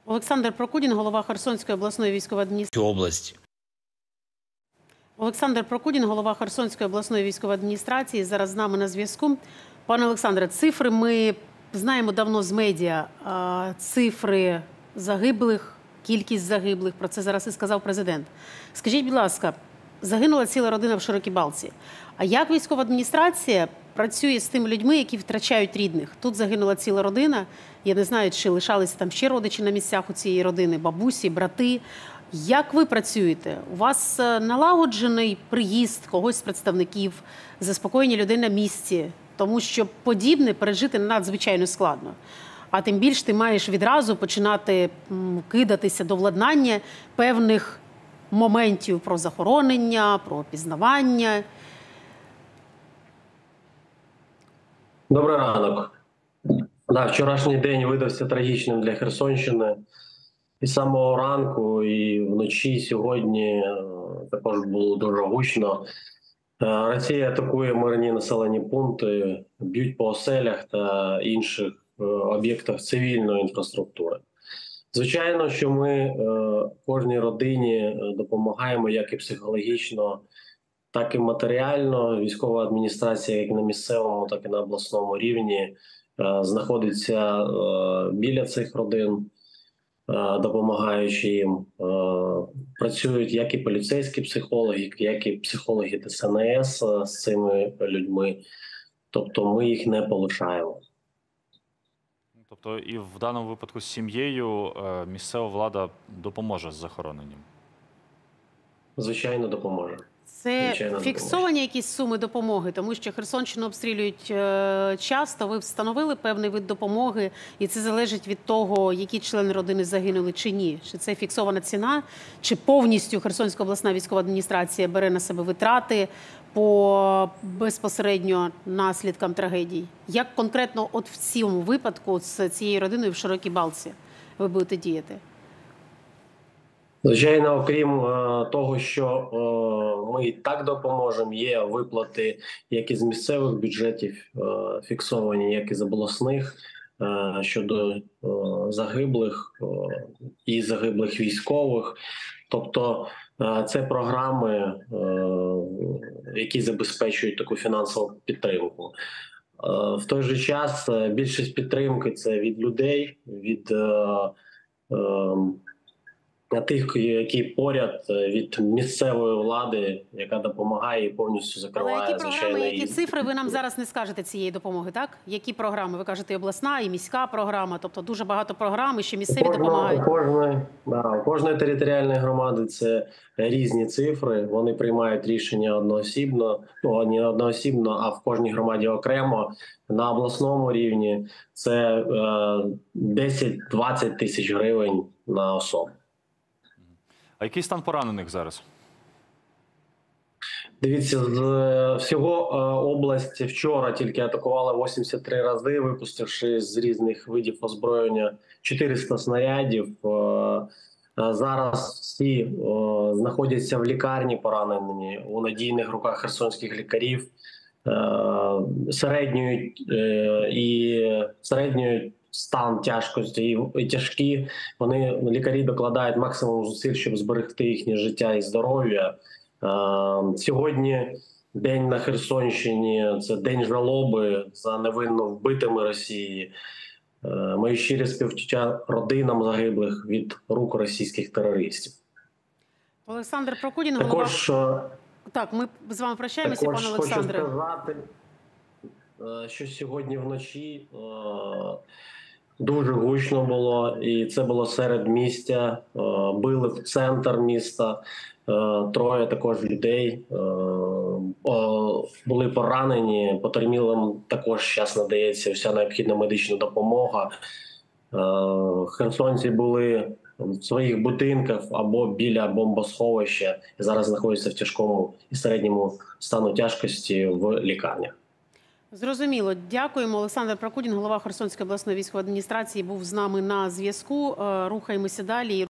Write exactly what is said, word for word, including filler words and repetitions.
Олександр Прокудін, голова Херсонської обласної військової адміністрації. області. Олександр Прокудін, голова Херсонської обласної військової адміністрації, зараз з нами на зв'язку. Пане Олександре, цифри ми знаємо давно з медіа. Цифри загиблих, кількість загиблих, про це зараз і сказав президент. Скажіть, будь ласка, загинула ціла родина в Широкій Балці. А як військова адміністрація працює з тими людьми, які втрачають рідних? Тут загинула ціла родина. Я не знаю, чи лишалися там ще родичі на місцях у цієї родини, бабусі, брати. Як ви працюєте? У вас налагоджений приїзд когось з представників, заспокоєння людей на місці? Тому що подібне пережити надзвичайно складно. А тим більше ти маєш відразу починати кидатися до владнання певних моментів про захоронення, про опізнавання. Добрий ранок. Да, вчорашній день видався трагічним для Херсонщини. І з самого ранку, і вночі сьогодні також було дуже гучно. Росія атакує мирні населені пункти, б'ють по оселях та інших об'єктах цивільної інфраструктури. Звичайно, що ми кожній родині допомагаємо як і психологічно, так і матеріально. Військова адміністрація як на місцевому, так і на обласному рівні знаходиться біля цих родин, допомагаючи їм. Працюють як і поліцейські психологи, як і психологи Д С Н С з цими людьми. Тобто ми їх не полишаємо. Тобто і в даному випадку з сім'єю місцева влада допоможе з захороненням? Звичайно, допоможе. Це Звичайно, фіксовані допоможе. якісь суми допомоги? Тому що Херсонщину обстрілюють часто. Ви встановили певний вид допомоги, і це залежить від того, які члени родини загинули чи ні? Чи це фіксована ціна? Чи повністю Херсонська обласна військова адміністрація бере на себе витрати по безпосередньо наслідкам трагедій? Як конкретно от в цьому випадку з цією родиною в Широкій Балці ви будете діяти? Звичайно, окрім е, того, що е, ми і так допоможемо, є виплати як із місцевих бюджетів е, фіксовані, як і з обласних е, щодо е, загиблих е, і загиблих військових. Тобто е, це програми, е, які забезпечують таку фінансову підтримку. Е, в той же час е, більшість підтримки – це від людей, від е, е, на тих, які поряд, від місцевої влади, яка допомагає і повністю закриває. Але які програми, звичайно, які і... цифри ви нам зараз не скажете цієї допомоги, так? Які програми? Ви кажете, і обласна, і міська програма, тобто дуже багато програм, і ще місцеві Кожна, допомагають. У кожної, да, у кожної територіальної громади це різні цифри, вони приймають рішення одноосібно, ну, не одноосібно, а в кожній громаді окремо. На обласному рівні це е, десять-двадцять тисяч гривень на особу. А який стан поранених зараз? Дивіться, з всього область вчора тільки атакувала вісімдесят три рази, випустивши з різних видів озброєння чотириста снарядів. Зараз всі знаходяться в лікарні поранені у надійних руках херсонських лікарів. Середньою і середньою стан тяжкості і тяжкі. Вони, лікарі, докладають максимум зусиль, щоб зберегти їхнє життя і здоров'я. Сьогодні день на Херсонщині – це день жалоби за невинно вбитими Росії. Мої щирі співчуття родинам загиблих від рук російських терористів. Олександр Прокудін, голова... Також, так, ми з вами прощаємося, також пане Олександре. Хочу сказати, що сьогодні вночі дуже гучно було, і це було серед містя, били в центр міста, троє також людей були поранені, потерпілим також зараз надається вся необхідна медична допомога. Херсонці були в своїх будинках або біля бомбосховища і зараз знаходяться в тяжкому і середньому стану тяжкості в лікарнях. Зрозуміло. Дякуємо. Олександр Прокудін, голова Херсонської обласної військової адміністрації, був з нами на зв'язку. Рухаємося далі.